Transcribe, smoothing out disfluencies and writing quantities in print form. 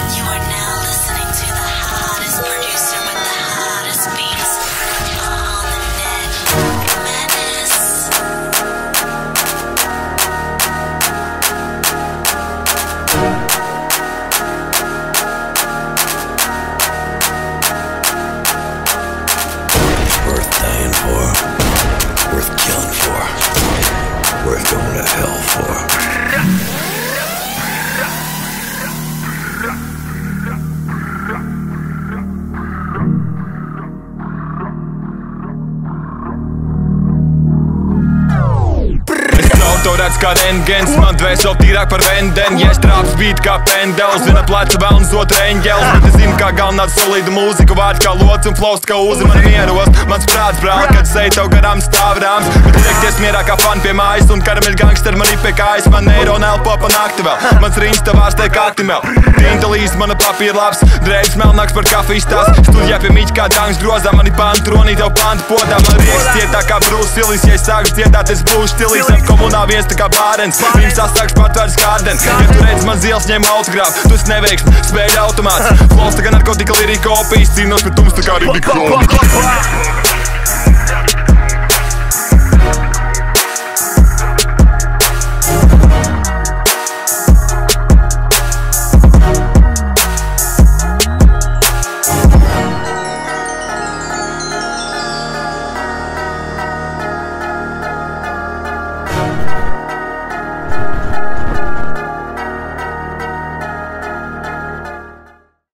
Worth killing for, worth going to hell for. To redz kā rengens, man dvēsel tīrāk par vendeni. Ja es trāps bīt kā pendels, zina pleca velns otru eņģels. Bet es zinu kā galvenāt solīdu mūziku, vārds kā lots un floust kā uzi man mieros. Mans prāts brāl, kad seju tev garām stāv rāms. Bet liekties mierā kā fani pie mājas un karameļu gangster man ir pie kājas. Man neirona elpo pa nakti vēl, mans riņš tavās teik aktimel. Tinta līst mana papīra labs, drēbs melnāks par kafijas tās. Studijā pie miķa kā dangs grozā, mani pantu tronī tev pantu podā. Man rieks cietā kā Bruce Willis, ja es sāku dziedāt, es būšu stilīs. Komunā viens tā kā bārens, viņam sastāks patvērs kārdens. Ja tu redz man zils, ņem autogrāfu, tu esi neveiksmi, spēļu automāts. Flows tā kā narkotika lirika opijas, cīnos pret tums tā kā Ribikona.